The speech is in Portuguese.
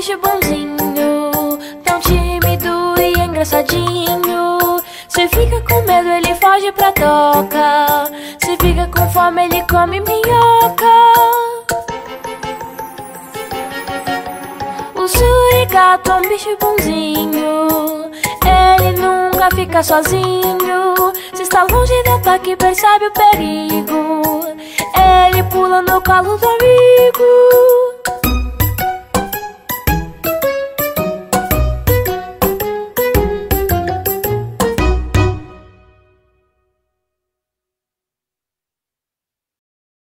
bicho bonzinho, tão tímido e engraçadinho. Se fica com medo, ele foge pra toca. Se fica com fome, ele come minhoca. O suricato é um bicho bonzinho, ele nunca fica sozinho. Se está longe do ataque, percebe o perigo, ele pula no colo do amigo.